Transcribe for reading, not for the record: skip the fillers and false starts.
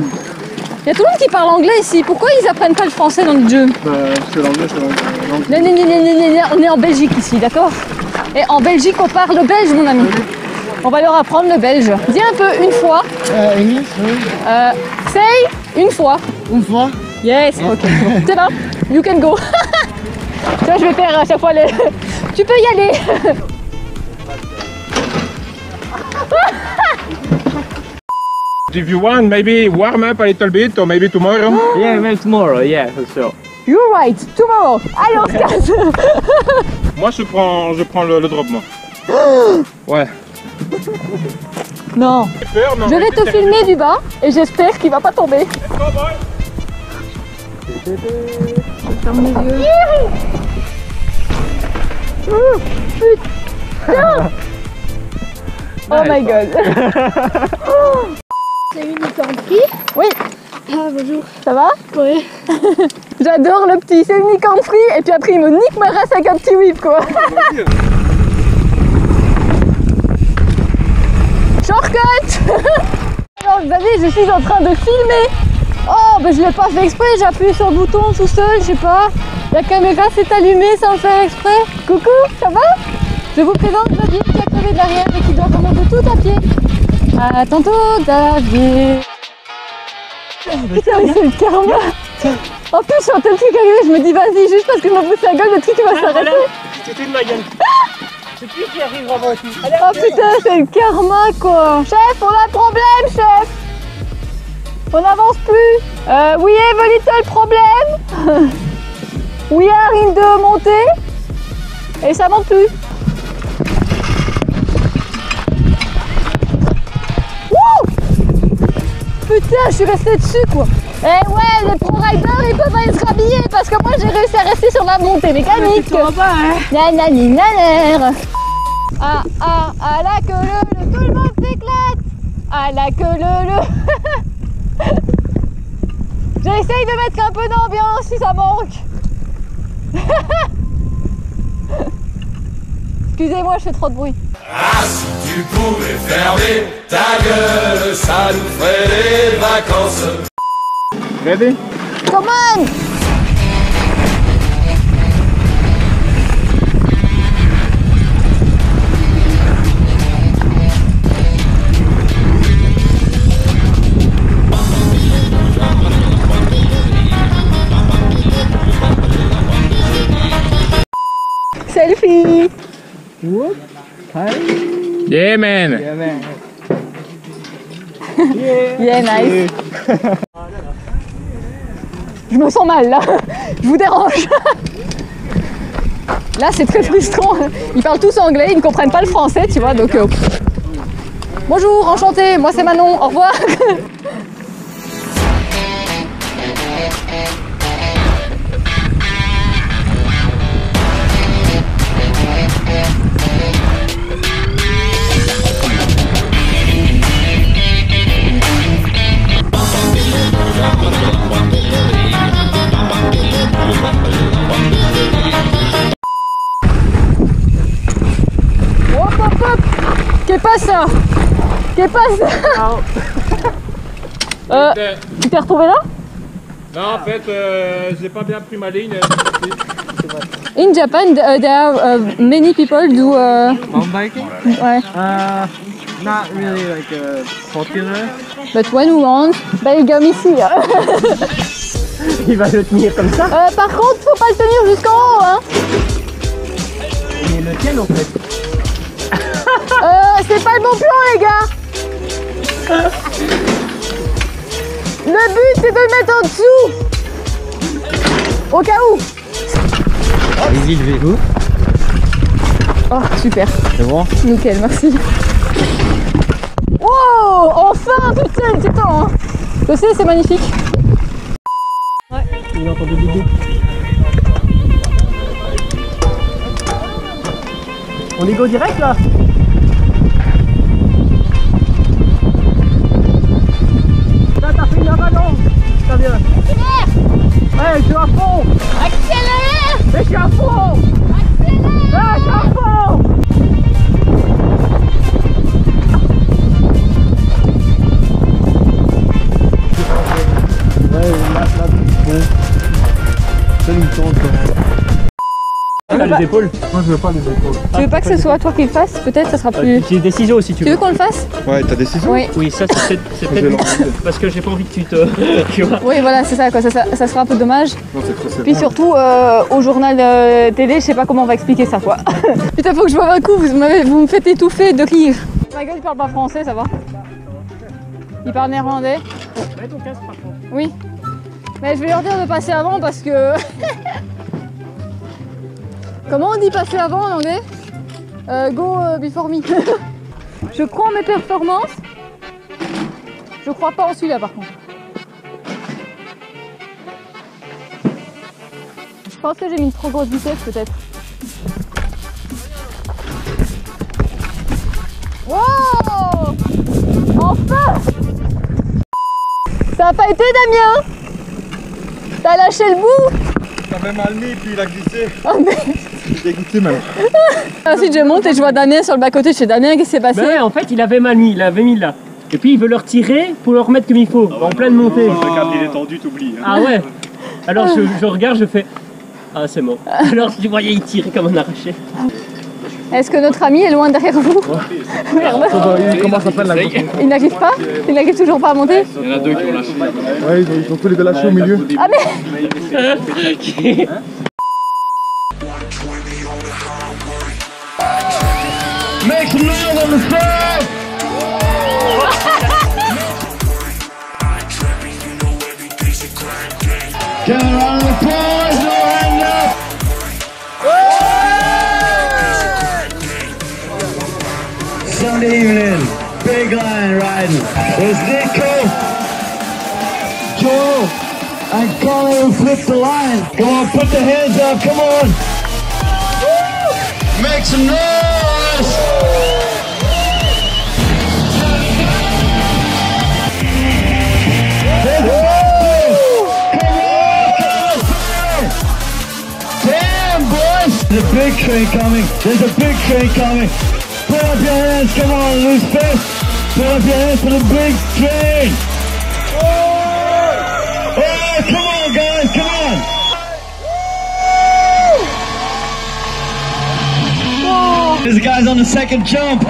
Il y a tout le monde qui parle anglais ici. Pourquoi ils apprennent pas le français dans le jeu? C'est l'anglais, c'est l'anglais. Non, on est en Belgique ici, d'accord? Et en Belgique, on parle belge, mon ami. On va leur apprendre le belge. Dis un peu une fois. English, oui. Say une fois. Une fois. Yes, ok. C'est bon, you can go. Tu vois, je vais faire à chaque fois les... Tu peux y aller. If you want, maybe warm up a little bit, or maybe tomorrow. Yeah, maybe tomorrow, yeah, for sure. You're right, tomorrow. Allez, on se casse. Moi, je prends le drop, moi. Ouais. Non. Peur, non, Je vais te filmer du bas et j'espère qu'il va pas tomber. Ferme les yeux. Putain. Oh my god. C'est Unicorn Free. Oui. Ah bonjour. Ça va? Oui. J'adore le petit, c'est Unicorn Free et puis après il me nique ma race avec un petit whip quoi. Shortcut. Alors Xavier, je suis en train de filmer. Oh, ben je l'ai pas fait exprès, j'ai appuyé sur le bouton tout seul, je sais pas. La caméra s'est allumée sans le faire exprès. Coucou, ça va? Je vous présente David qui a crevé derrière et qui doit remonter tout à pied. À tantôt, David. Putain, mais c'est le karma. En plus, je suis en train de truc arriver, je me dis vas-y, juste parce que je m'en pousse la gueule, le truc va s'arrêter. C'était de ma gueule. C'est qui arrive avant tout? Oh putain, c'est le karma quoi. Chef, on a un problème, chef. On n'avance plus. We have a little problem. We are in de montée. Et ça monte plus. Wouh! Putain, je suis restée dessus quoi. Eh ouais, les pro-riders ils peuvent être habillés parce que moi j'ai réussi à rester sur la montée mécanique. Tu vois pas, hein? Nanani naner. Ah ah ah la queue le, tout le monde s'éclate. Ah la queue le. J'essaye de mettre un peu d'ambiance si ça manque. Excusez-moi, je fais trop de bruit. Ah, si tu pouvais fermer ta gueule, ça nous ferait des vacances. Ready? Come on! Selfie! Whoop. Hi. Yeah, man. Yeah, man. Yeah, nice. Je me sens mal là. Je vous dérange. Là, c'est très frustrant. Ils parlent tous anglais, ils ne comprennent pas le français, tu vois, donc... Bonjour, enchanté, moi c'est Manon, au revoir. Hop hop hop! Qu'est-ce passa? Qu'est-ce passa? Tu t'es retrouvé là? Non, en fait, j'ai pas bien pris ma ligne. In Japan, there are many people do. Mountain biking? Ouais. Not really like popular. But when we want, Belgium ici. Il va le tenir comme ça. Par contre, faut pas le tenir jusqu'en haut, hein. Mais lequel en fait? C'est pas le bon plan, les gars. Le but, c'est de le mettre en dessous. Au cas où. Allez-y, levez-vous. Oh, super. C'est bon? Nickel, merci. Wow, enfin, putain, c'est temps, hein. Je sais, c'est magnifique. Ouais. Il entend des bidous. On y go direct là? Là, t'as fait une avalanche. Ça vient. Accélère. Ouais, je suis à fond. Accélère. Mais je suis à fond. Accélère. Ah, je suis à fond. bon. Ça nous tente quand même. T'as les épaules. Moi je veux pas les épaules. Tu veux pas que ce soit toi qui le fasse? Peut-être ça sera plus... J'ai des ciseaux si tu Tu veux. veux qu'on le fasse? Ouais, t'as des ciseaux? Oui. Oui, ça c'est peut-être parce que j'ai pas envie que tu te... tu vois. Oui, voilà, c'est ça, quoi. Ça sera un peu dommage. Non, c'est trop sévère. Puis surtout, au journal télé, je sais pas comment on va expliquer ça, quoi. Putain, faut que je boive un coup, vous me faites étouffer de rire. Ma gueule, il parle pas français, ça va? Il parle néerlandais? Mets ton casque par contre. Oui. Mais je vais leur dire de passer avant parce que... Comment on dit passer avant en anglais? Go before me. Je crois en mes performances. Je crois pas en celui-là par contre. Je pense que j'ai mis une trop grosse vitesse peut-être. Wow! Enfin! Ça a pas été Damien? T'as lâché le bout? T'avais mal mis puis il a glissé. Oh merde! Je suis dégoûté même. Ensuite je monte et je vois Damien sur le bas-côté. Je fais Damien, qu'est-ce qui s'est passé? Mais ouais, en fait il avait mal mis, il l'avait mis là. Et puis il veut le retirer pour le remettre comme il faut, en pleine montée. Quand il est tendu, t'oublies. Ah ouais. Alors je regarde, je fais... Ah c'est mort. Alors je voyais il tirer comme un arraché. Est-ce que notre ami est loin derrière vous? Merde. Comment ça s'appelle la grosse? Il n'arrive pas? Il n'arrive toujours pas à monter? Il y en a deux qui ont lâché. Ouais, ils ont tous les deux lâchés au milieu. Ah mais... Make some noise on the floor! Give a round of applause, no hand up! Sunday evening, big line riding. There's Nico, Joe, and Colin who flipped the line. Come on, put the hands up, come on! Make some noise! Damn, boys! There's a big train coming. There's a big train coming. Put up your hands, come on, loose fist. Put up your hands for the big train. Oh, come on, guys, come on. There's the guys on the second jump.